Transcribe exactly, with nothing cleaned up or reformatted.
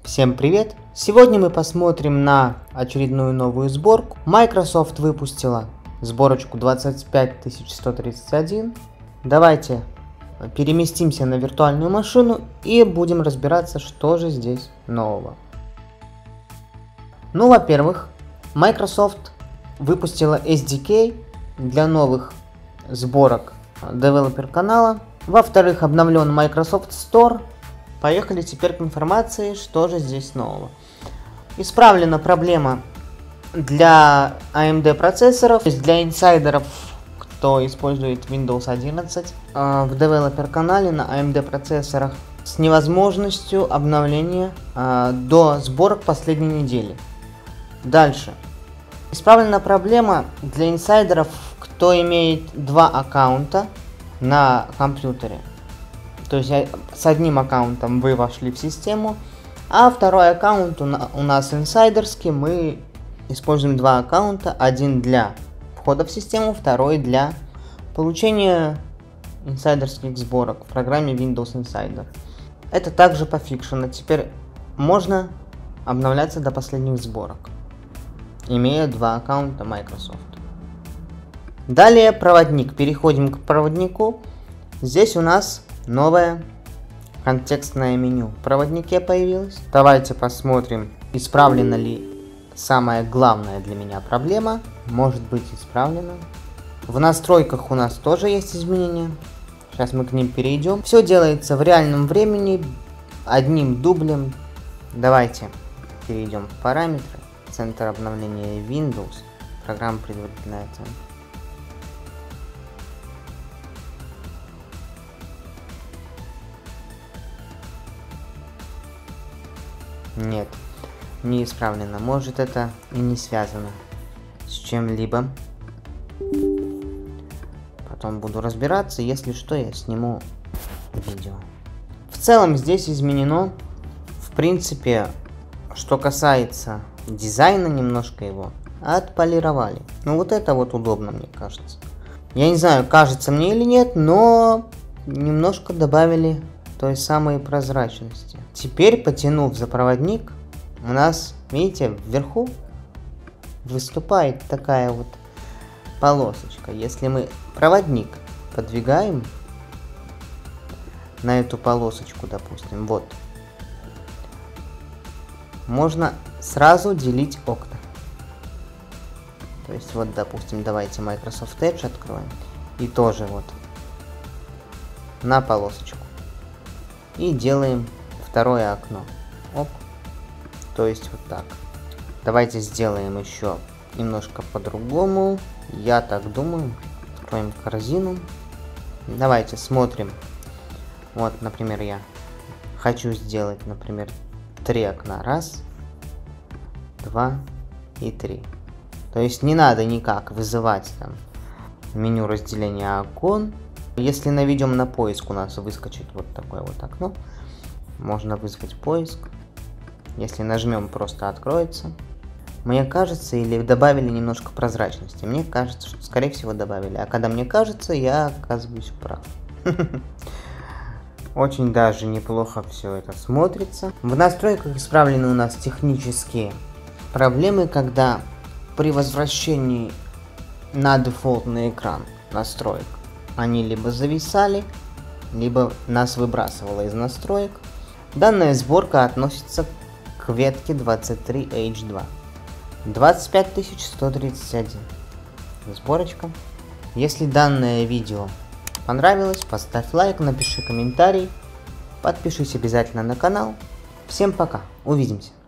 Всем привет! Сегодня мы посмотрим на очередную новую сборку. Microsoft выпустила сборочку двадцать пять тысяч сто тридцать один. Давайте переместимся на виртуальную машину и будем разбираться, что же здесь нового. Ну, во-первых, Microsoft выпустила эс ди кей для новых сборок девелопер канала. Во-вторых, обновлен Microsoft Store. Поехали теперь к информации, что же здесь нового. Исправлена проблема для эй эм ди процессоров, то есть для инсайдеров, кто использует Windows одиннадцать э, в девелопер канале на эй эм ди процессорах, с невозможностью обновления э, до сборок последней недели. Дальше. Исправлена проблема для инсайдеров, кто имеет два аккаунта на компьютере. То есть с одним аккаунтом вы вошли в систему, а второй аккаунт у, на, у нас инсайдерский. Мы используем два аккаунта. Один для входа в систему, второй для получения инсайдерских сборок в программе Windows Insider. Это также пофикшено. Теперь можно обновляться до последних сборок, имея два аккаунта Microsoft. Далее проводник. Переходим к проводнику. Здесь у нас новое контекстное меню в проводнике появилось. Давайте посмотрим, исправлена ли самая главная для меня проблема. Может быть исправлена. В настройках у нас тоже есть изменения. Сейчас мы к ним перейдем. Все делается в реальном времени, одним дублем. Давайте перейдем в параметры. Центр обновления Windows. Программа предварительная оценка. Нет, не исправлено. Может, это и не связано с чем-либо. Потом буду разбираться. Если что, я сниму видео. В целом здесь изменено. В принципе, что касается дизайна, немножко его отполировали. Ну вот это вот удобно, мне кажется. Я не знаю, кажется мне или нет, но немножко добавили той самой прозрачности. Теперь, потянув за проводник, у нас, видите, вверху выступает такая вот полосочка. Если мы проводник подвигаем на эту полосочку, допустим, вот, можно сразу делить окна. То есть вот, допустим, давайте Microsoft Edge откроем и тоже вот на полосочку. И делаем второе окно. Оп. То есть вот так. Давайте сделаем еще немножко по-другому. Я так думаю. Откроем корзину. Давайте смотрим. Вот, например, я хочу сделать, например, три окна. Раз, два и три. То есть не надо никак вызывать там меню разделения окон. Если наведем на поиск, у нас выскочит вот такое вот окно. Можно вызвать поиск. Если нажмем, просто откроется. Мне кажется, или добавили немножко прозрачности. Мне кажется, что скорее всего добавили. А когда мне кажется, я оказываюсь прав. Очень даже неплохо все это смотрится. В настройках исправлены у нас технические проблемы, когда при возвращении на дефолтный экран настроек они либо зависали, либо нас выбрасывало из настроек. Данная сборка относится к ветке двадцать три эйч два. двадцать пять тысяч сто тридцать один. Сборочка. Если данное видео понравилось, поставь лайк, напиши комментарий, подпишись обязательно на канал. Всем пока, увидимся.